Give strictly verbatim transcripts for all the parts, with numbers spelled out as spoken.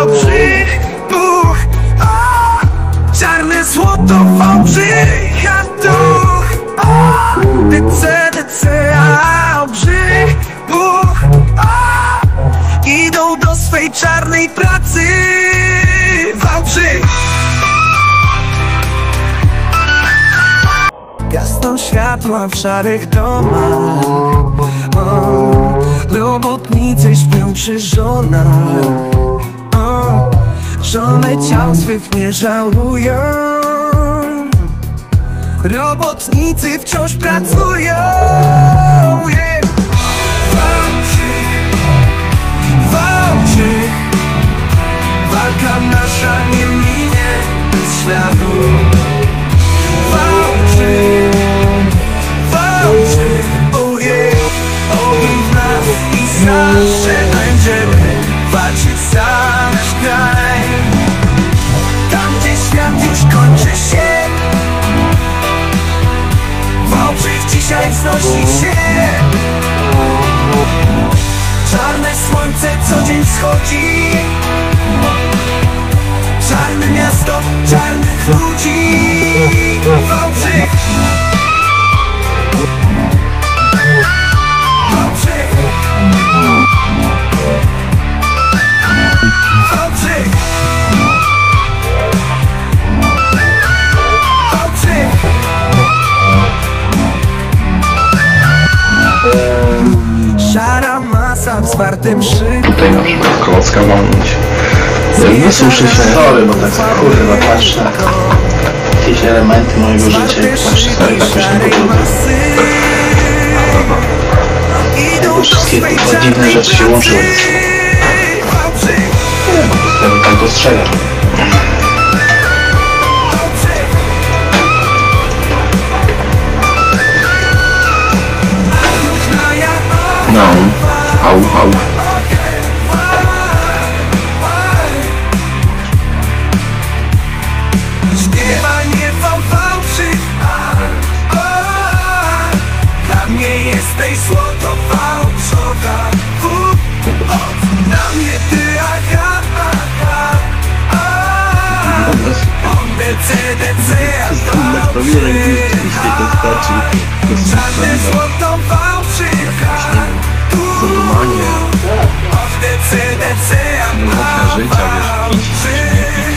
Wałbrzych, Buch, a, czarne złoto Wałbrzycha duch, a, D C, D C, a, Wałbrzych, Buch, a, idą do swej czarnej pracy. Wałbrzych. Gasną światła w szarych domach, o, robotnicy śpią przy żonach, o, żony ciał swych nie żałują. Robotnicy wciąż pracują. Yeah. Wałbrzych, Wałbrzych, walka nasza nie minie bez śladu. Wałbrzych, Wałbrzych, oh yeah, ogień w nas i zawsze będziemy walczyć za nasz kraj. Tam gdzie świat już kończy się, Wałbrzych dzisiaj wznosi się. Czarne słońce co dzień wschodzi, czarne miasto, czarnych ludzi. Wałbrzych, Wałbrzych, Wałbrzych, Wałbrzych. Szara masa w zwartym szyku. Tutaj na przykład klocka walnąć. Wysuszy się. Sorry, bo tak kurwa patrzę. Jakieś elementy mojego życia, jak patrzę sobie jakoś na podłodze. Jakby wszystkie te dziwne rzeczy się łączyły ze sobą. Nie, po prostu ja bym tak dostrzegam. No, au, au. Śpiewanie Wałbrzych, dla mnie jesteś złoto Wałbrzocha. Dla mnie ty, aha, aha, aha. On D C, D C, a czarne złoto Wałbrzycha. Zadumanie. D C, D C, Okna życia, wiesz, pić.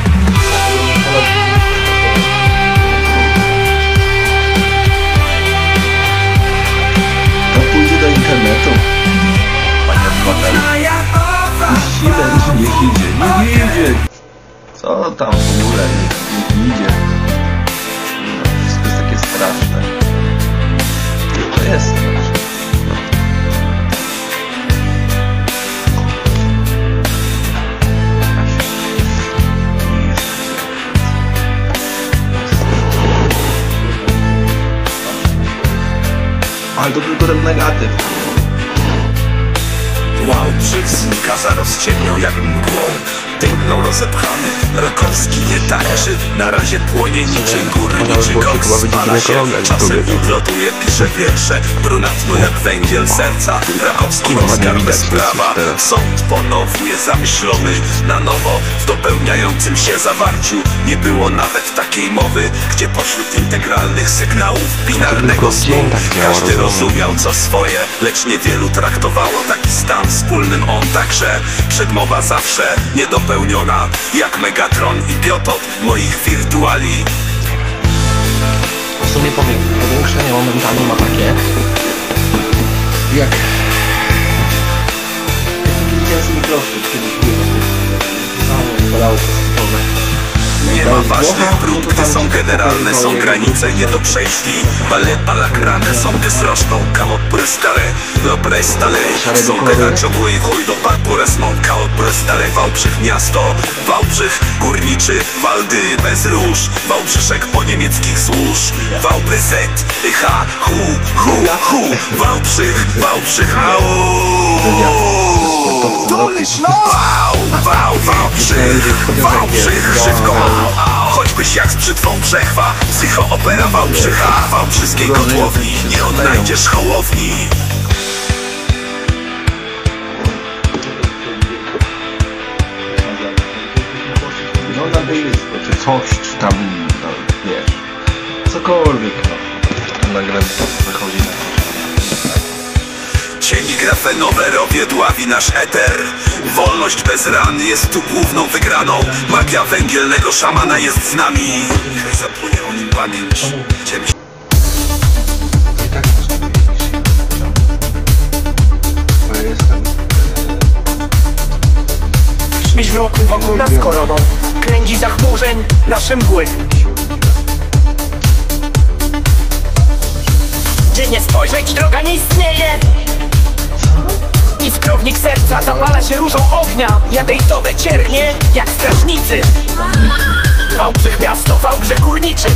To pójdzie do internetu, panie obywatelu. Puściłem, czy niech idzie, niech idzie. Co tam w ogóle, niech, niech idzie. No, wszystko jest takie straszne. To jest straszne. Ale to tylko ten negatyw. Wałbrzych znika za rozciemnią jak mgłą. Tęgną rozepchany, Rakowski nie tańczy. Na razie płonie niczym górniczy koks. Spala się, czasem lotuje, pisze wiersze. Brunatno jak węgiel serca. Rakowski Oskar bez prawa. Sąd ponownie zamyślony na nowo. W dopełniającym się zawarciu nie było nawet takiej mowy, gdzie pośród integralnych sygnałów binarnego snu każdy rozumiał co swoje, lecz niewielu traktowało taki stan wspólnym. On także przedmowa zawsze niedopełniona, jak Megatron i biotop moich wirtuali. W sumie powiększenie momentami ma takie jak jest mikrofon, kiedyś było padało posypowe. Nie ma ważnych prób, gdy są generalne, są granice nie do przejśli. Baleta lakrane są dysroczną, kamo prestare, do prestale. Są tegaczobu i chuj do pan poresmont, kamo prestare. Wałbrzych miasto, Wałbrzych górniczy, Waldy bez róż, Wałbrzyszek po niemieckich złóż. Wałbz, H, hu, hu, hu, Wałbrzych, Wałbrzych, au. Wał, wał, Wałbrzych, Wałbrzych, żywką. Choćbyś jak z brzytwą brzechwa, psychoopera Wałbrzycha. Wałbrzyskiej kotłowni nie odnajdziesz hołowni. cieni grafenowe robię dławi nasz eter. Wolność bez ran jest tu główną wygraną. Magia węgielnego szamana jest z nami. Niech zapłynie o nim pamięć. Idziemy się. I tak bo ja jestem... Śmieć wokół, wokół nas koroną. Kręgi zachmurzeń, nasze mgły. Gdzie nie spojrzeć, droga nie istnieje. I skrownik serca zapala się różą ognia. Jadejtowe ciernie, jak strażnicy. Wałbrzych miasto, Wałbrzych górniczy.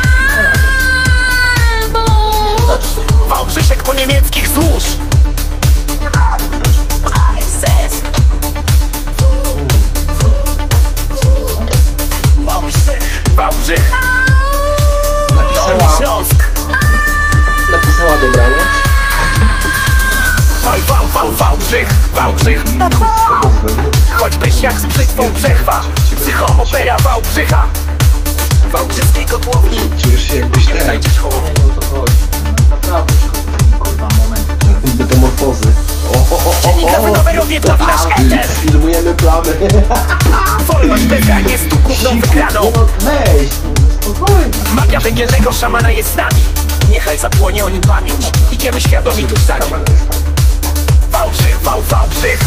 Wałbrzyszek po niemieckich złóż. Wałbrzych, Wałbrzych, Napisała, Śląsk. napisała dobranoc. Oj, wał, wał, Wałbrzych, Wałbrzych. Choćbyś jak z brzytwą brzechwa. Psychoopera Wałbrzycha. Wałbrzyskiej kotłowni. Czujesz się jakbyś ten... Znajdziesz hołownię. O to chodzi. Naprawdę, kurwa, moment. Metamorfozy. Dziennika wynowe robię to nasz eter. Filmujemy plamy. Wolność bezra jest tu główną wygraną. Weź, spokojnie. Magia węgielnego szamana jest z nami. Niechaj zapłonie o nim pamięć. Idziemy świadomi tu za nim. Wałbrzych, wał, Wałbrzych.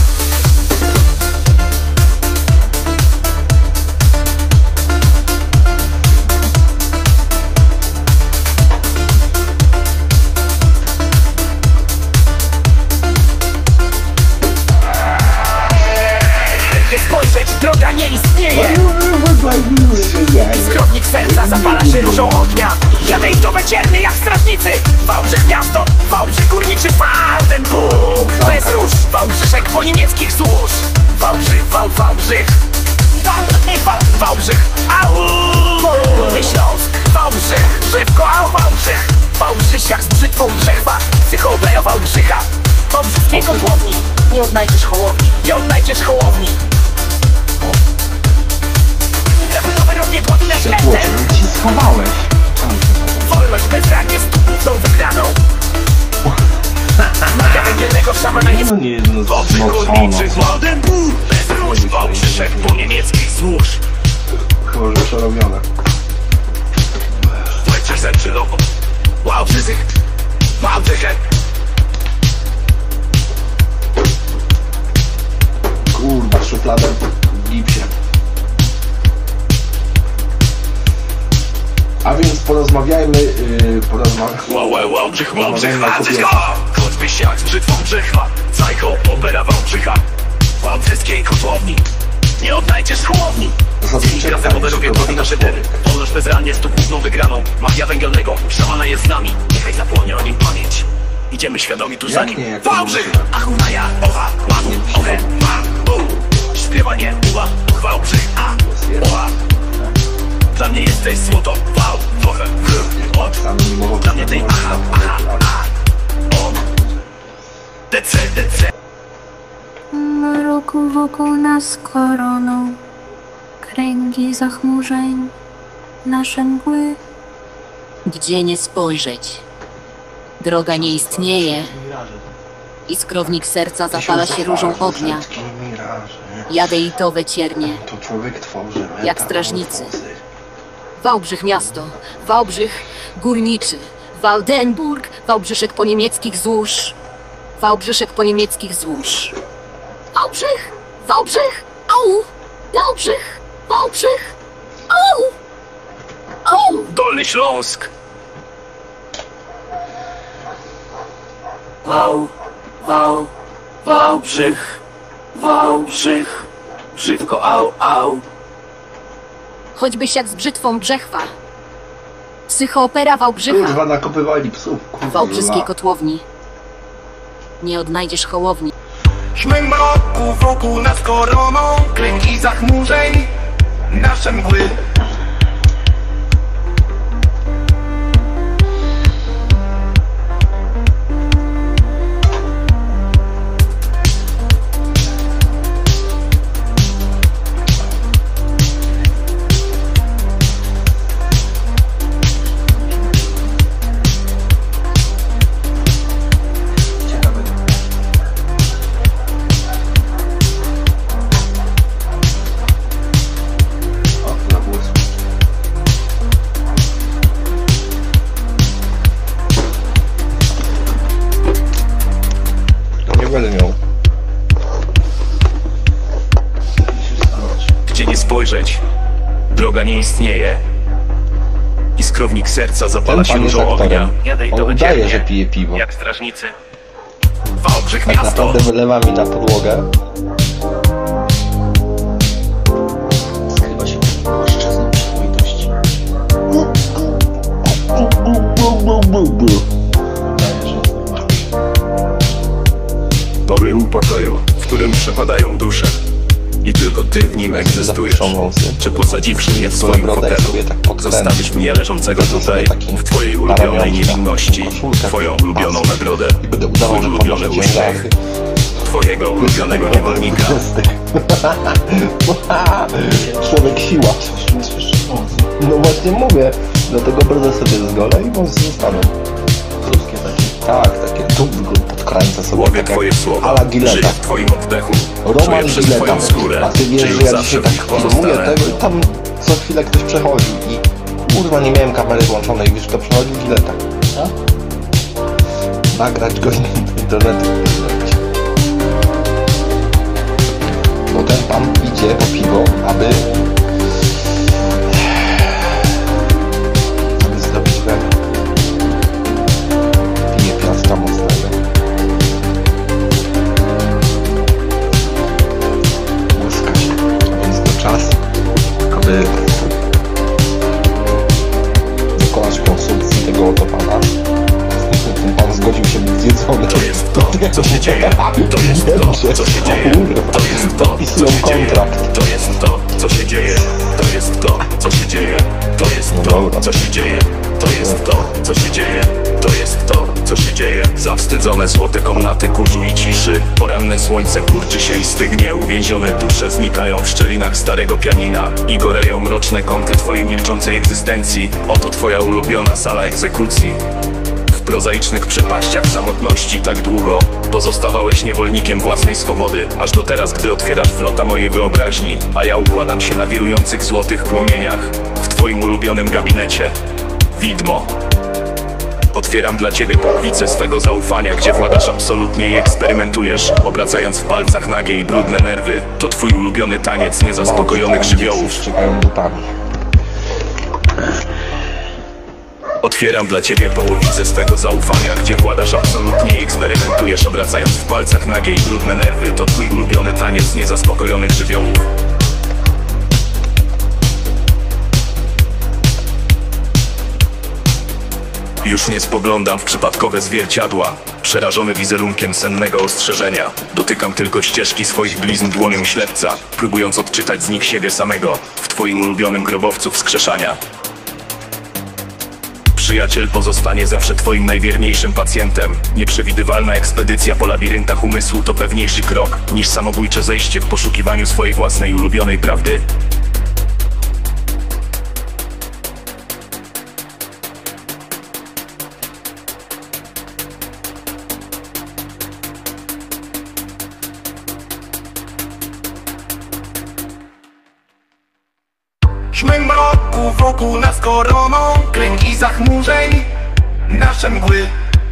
Gdzie spojrzeć, droga nie istnieje. Skrownik serca zapala się różą ognia. Jadejtowe cierny jak strażnicy. Wałbrzych miasto, Wałbrzych górniczy. Waldenburg, bez róż. Wałbrzyszek po niemieckich złóż. Wałbrzych, Wał, Wałbrzych. Wał, Wałbrzych, au. Śląsk, Wałbrzych, Żywko, au, Wałbrzych. Wałbrzysiak z brzytwą brzechwa. Psychoopera Wałbrzycha. Wałbrzyskiej kotłowni. Nie odnajdziesz hołowni. Nie odnajdziesz hołowni. Grafenowe robię dławi nasz eter. Ci schowałeś. Wolność bez ran jest tu główną wygraną. Magia węgielnego szamana jest... No nie jedno Wałbrzych górniczy, Waldenburg. Bez róż, Wałbrzyszek po niemieckich złóż. Chyba, że przerobione. Włęczę zęczy logo. Wałbrzyszek, Wałbrzyszek. Kurwa, szufladę w gipsie. A więc porozmawiajmy, yy, porozmawiajmy. Wow, wow, Wałbrzych, Wałbrzych, Wałbrzych. Choćbyś jak z brzytwą brzechwa. Psycho, opera Wałbrzycha. Wałbrzyskiej kotłowni. Nie odnajdziesz hołowni. Dziennika grafenowe robię dławi nasze etery. Wolność bez ran jest tu główną wygraną. Magia węgielnego szamana jest z nami. Niechaj zapłonie o nim pamięć. Idziemy świadomi tu za Jak nim. nie, jak Wałbrzych, to nie? achunaja, owa, łanu, ohe, ma, u. Śpiewanie, uła, Wałbrzych, a, oła. Dla mnie jesteś złoto, wał, trochę, o. Dla mnie tej aha, aha, aha, o. D C, D C. Mroku wokół nas koroną, kręgi zachmurzeń, nasze mgły. Gdzie nie spojrzeć, droga nie istnieje. I skrownik serca zapala się różą ognia. Jadejtowe ciernie, To człowiek tworzy jak strażnicy. Wałbrzych miasto, Wałbrzych górniczy. Waldenburg, Wałbrzyszek po niemieckich złóż. Wałbrzyszek po niemieckich złóż. Wałbrzych, Wałbrzych, au! Wałbrzych, Wałbrzych, au! Au! Dolny Śląsk. Wał, wał, Wałbrzych, Wałbrzych. Brzydko, au, au. Choćbyś jak z brzytwą brzechwa. Psychoopera Wałbrzycha. Kurwa, nakopywali psów. Kurwa. W Wałbrzyskiej kotłowni. Nie odnajdziesz hołowni. Szmy mroku wokół nas koroną, kręgi zachmurzeń, nasze mgły. spojrzeć. Droga nie istnieje. I skrownik serca zapala się różą ognia. Jadę i On to udaje, wyciernie, że pije piwo. jak strażnicy. Wałbrzych Tak miasto. naprawdę wylewa mi na podłogę. Skrywa się płaszczyzną przyzwoitości. Udaje, że jest normalny. To był pokoju, w którym przepadają dusze. I tylko ty w nim egzystujesz. Zapuszczą wąsy. Czy posadziwszy mnie w swoim brodę fotelu, sobie tak podkręcić. zostawisz mnie leżącego Wezmę tutaj, sobie taki w twojej ulubionej paramiątka, niewinności, koszulkę, twoją ulubioną pas. nagrodę, I będę udawał, twój że ulubiony podnoszę uśmiech, ciężary. twojego ulubionego niewolnika. Człowiek siła. No właśnie mówię. Dlatego brodę sobie zgolę i wąsy zostaną. Krótkie takie. Tak, takie. Tu podkręcę sobie. Łowię tak twoje jak słowa, a la żyję Gilletta. w twoim oddechu, Roman czuję przez Gilletta. twoją skórę, A ty wiesz, czy że już ja zawsze dzisiaj w tak nich filmuję pozostanę. tego i tam co chwilę ktoś przechodzi i kurwa nie miałem kamery włączonej, wiesz kto przechodził? Gilletta. Nagrać go i do internetu wrzucić. Bo ten pan idzie po piwo, aby aby zrobić węgla. Pije piastra mocnego. Łyska się. Więc to czas, aby dokonać konsumpcji tego oto pana. Ten pan zgodził się być zjedzony. To jest to, co się dzieje. To jest to, co się dzieje. To jest to, co się dzieje. To jest to, co się dzieje. To jest to, co się dzieje. To jest to, co się dzieje. To jest to, co się dzieje. To jest to, co się dzieje. Zawstydzone złote komnaty kurzu i ciszy. Poranne słońce kurczy się i stygnie. Uwięzione dusze znikają w szczelinach starego pianina i goreją mroczne kąty twojej milczącej egzystencji. Oto twoja ulubiona sala egzekucji. W prozaicznych przepaściach samotności tak długo pozostawałeś niewolnikiem własnej swobody, aż do teraz, gdy otwierasz wrota mojej wyobraźni, a ja układam się na wirujących złotych płomieniach w twoim ulubionym gabinecie. Widmo. Otwieram dla ciebie poklicę swego zaufania, gdzie władasz absolutnie i eksperymentujesz, obracając w palcach nagie i brudne nerwy. To twój ulubiony taniec niezaspokojonych żywiołów. Szczekają butami. Otwieram dla ciebie połowicę swego zaufania, gdzie władasz absolutnie i eksperymentujesz, obracając w palcach nagie i brudne nerwy. To twój ulubiony taniec niezaspokojonych żywiołów. Już nie spoglądam w przypadkowe zwierciadła, przerażony wizerunkiem sennego ostrzeżenia. Dotykam tylko ścieżki swoich blizn dłonią ślepca, próbując odczytać z nich siebie samego w twoim ulubionym grobowcu wskrzeszania. Przyjaciel pozostanie zawsze twoim najwierniejszym pacjentem. Nieprzewidywalna ekspedycja po labiryntach umysłu to pewniejszy krok niż samobójcze zejście w poszukiwaniu swojej własnej ulubionej prawdy. Ćmy mroku wokół nas koroną, kręgi zachmurzeń, nasze mgły.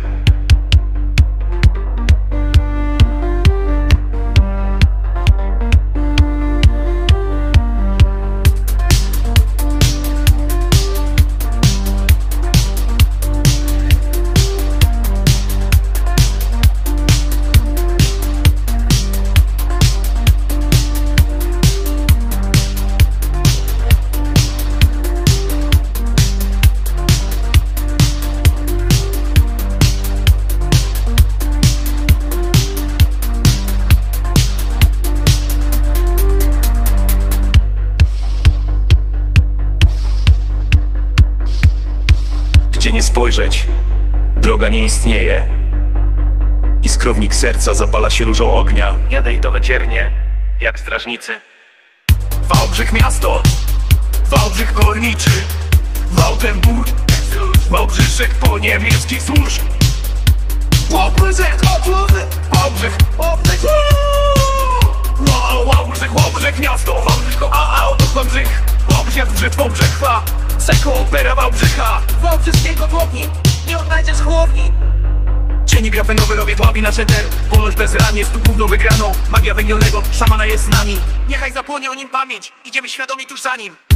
Gdzie nie spojrzeć, droga nie istnieje. I skrownik serca zapala się różą ognia. Jadę i to wyciernie, jak strażnicy. Wałbrzych miasto, Wałbrzych górniczy, Wałtenburg, Wałbrzyszek po niemieckich służb. Wałbrzych, Wałbrzych, Wałbrzych, Wałbrzych, Wałbrzych, Wałbrzych miasto, Wałbrzych, a a Wałbrzych, Wałbrzych, Wałbrzych, Wałbrzych, Seko opera Wałbrzycha. Wałbrzyskiego dłoni, nie odnajdziesz chłodni. Cienie grafenowe robię dławi na szeter. Wolność bezradnie, stu gówno wygraną. Magia węglonego, szamana jest z nami. Niechaj zapłonie o nim pamięć, idziemy świadomi tuż za nim.